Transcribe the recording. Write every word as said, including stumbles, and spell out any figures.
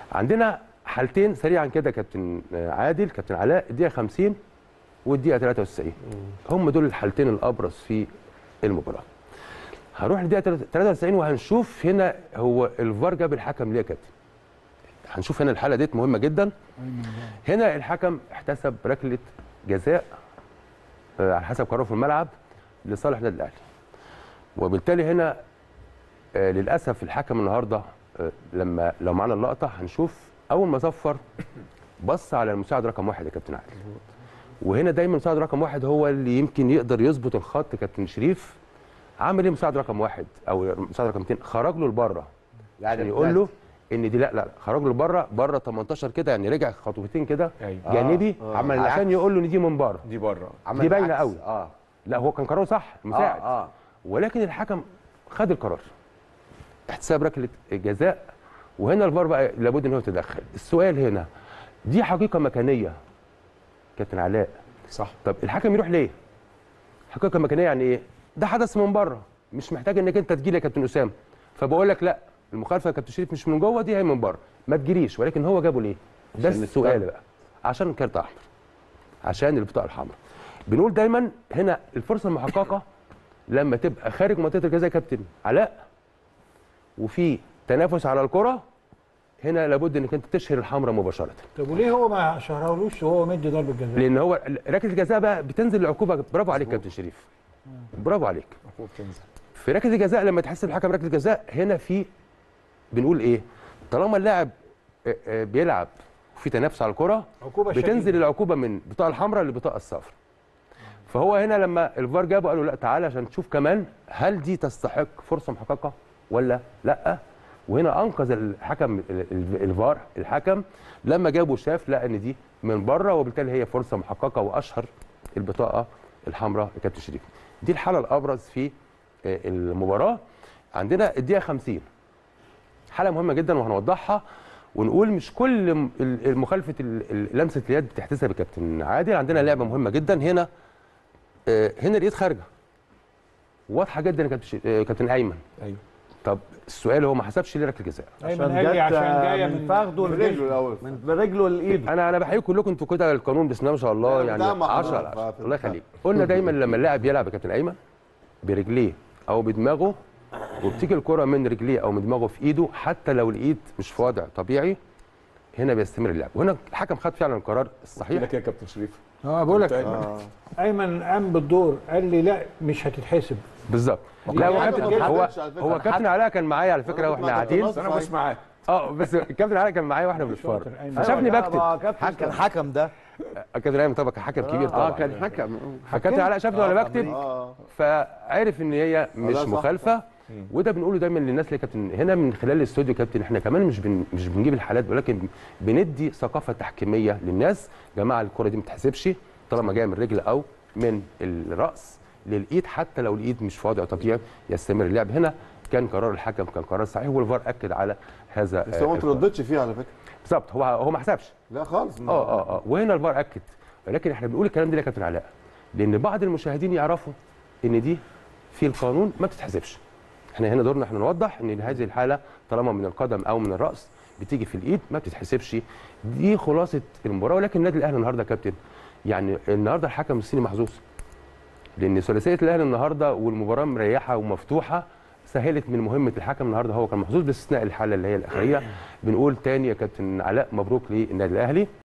عندنا حالتين سريعا كده كابتن عادل كابتن علاء، الدقيقه خمسين والدقيقه ثلاثة وتسعين، هم دول الحالتين الابرز في المباراه. هنروح للدقيقه ثلاثة وتسعين وهنشوف هنا هو الفار جاب الحكم ليه يا كابتن. هنشوف هنا الحاله ديت مهمه جدا. هنا الحكم احتسب ركله جزاء على حسب قراره في الملعب لصالح النادي الاهلي، وبالتالي هنا آه للاسف الحكم النهارده آه لما لو معانا اللقطه هنشوف اول ما صفر بص على المساعد رقم واحد يا كابتن عادل، وهنا دايما المساعد رقم واحد هو اللي يمكن يقدر يظبط الخط. كابتن شريف عامل ايه مساعد رقم واحد او مساعد رقم اثنين؟ خرج له لبره يعني يقول له ان دي لا لا خرج له لبره بره تمنتاشر كده، يعني رجع خطوتين كده جانبي آه. آه. عشان يقول له ان دي من بره، دي بره، دي باينه قوي. اه لا هو كان قراره صح المساعد آه. آه. ولكن الحكم خد القرار احتساب ركله الجزاء، وهنا الفار بقى لابد ان هو يتدخل. السؤال هنا دي حقيقه مكانيه كابتن علاء صح؟ طب الحكم يروح ليه؟ حقيقه مكانيه يعني ايه؟ ده حدث من بره مش محتاج انك انت تجي لي يا كابتن اسامه، فبقول لك لا المخالفه يا كابتن شريف مش من جوه، دي هي من بره ما تجريش. ولكن هو جابه ليه؟ ده السؤال بقى. عشان كارت احمر، عشان البطاقه الحمراء. بنقول دايما هنا الفرصه المحققه لما تبقى خارج منطقه الجزاء يا كابتن علاء وفي تنافس على الكره، هنا لابد انك انت تشهر الحمراء مباشره. طب وليه هو ما شهرهولوش وهو مدي ضربه جزاء؟ لان هو ركله الجزاء بقى بتنزل العقوبه. برافو عليك كابتن شريف، برافو عليك. العقوبه بتنزل في ركله الجزاء لما تحسب الحكم ركله جزاء، هنا في بنقول ايه؟ طالما اللاعب بيلعب وفي تنافس على الكره بتنزل شديدة. العقوبه من البطاقه الحمراء للبطاقه الصفراء. فهو هنا لما الفار جابه قالوا لا تعالى عشان تشوف كمان هل دي تستحق فرصه محققه ولا لا. وهنا انقذ الحكم الفار الحكم لما جابه شاف لا ان دي من بره، وبالتالي هي فرصه محققه واشهر البطاقه الحمراء يا كابتن شريف. دي الحاله الابرز في المباراه. عندنا الدقيقه خمسين حاله مهمه جدا وهنوضحها ونقول مش كل مخالفه لمسه اليد بتحتسب يا كابتن عادل. عندنا لعبه مهمه جدا هنا. هنا الايد خارجه واضحه جدا يا كابتن كابتن ايمن. ايوه طب السؤال هو ما حسبش ليه ركله جزاء؟ ايمن قال لي عشان جايه من فخده لرجله الاول، من رجله لايده. انا انا بحييكم كلكم انتوا كده القانون بسم الله ما شاء الله يعني عشرة على عشرة. الله يخليك. قلنا دايما لما اللاعب يلعب يا كابتن ايمن برجليه او بدماغه وبتيجي الكره من رجليه او من دماغه في ايده، حتى لو الايد مش في وضع طبيعي هنا بيستمر اللعب. وهنا الحكم خد فعلا القرار الصحيح. لك يا كابتن شريف اه بقول لك آه. ايمن قام بالدور قال لي لا مش هتتحسب بالظبط. لا هو هو, هو كابتن علاء كابتن علاء كان معايا على فكره واحنا قاعدين. انا مش معاك اه بس الكابتن علاء كان معايا واحنا بنتفرج فشافني بكتب. كان حكم ده كابتن ايمن طبعا كان حكم كبير طبعا. اه كان حكم. فكابتن علاء شافني وانا بكتب فعرف ان هي مش مخالفه. وده بنقوله دايما للناس اللي كابتن هنا من خلال الاستوديو كابتن احنا كمان مش بن مش بنجيب الحالات ولكن بندي ثقافه تحكيميه للناس. جماعه الكره دي ما تتحسبش طالما جايه من الرجل او من الراس للايد، حتى لو الايد مش في وضع طبيعي يستمر اللعب. هنا كان قرار الحكم كان قرار صحيح والفار اكد على هذا. بس هو ما ترددش فيه على فكره. بالظبط هو هو ما حسبش. لا خالص. اه اه اه وهنا الفار اكد. ولكن احنا بنقول الكلام ده ليه يا كابتن علاء؟ لان بعض المشاهدين يعرفوا ان دي في القانون ما بتتحسبش. احنا هنا دورنا احنا نوضح ان هذه الحاله طالما من القدم او من الراس بتيجي في الايد ما بتتحسبش. دي خلاصه المباراه. ولكن النادي الاهلي النهارده يا كابتن يعني النهارده الحكم الصيني محظوظ لان ثلاثيه الاهلي النهارده والمباراه مريحه ومفتوحه سهلت من مهمه الحكم النهارده. هو كان محظوظ باستثناء الحاله اللي هي الاخيره. بنقول تاني يا كابتن علاء مبروك للنادي الاهلي.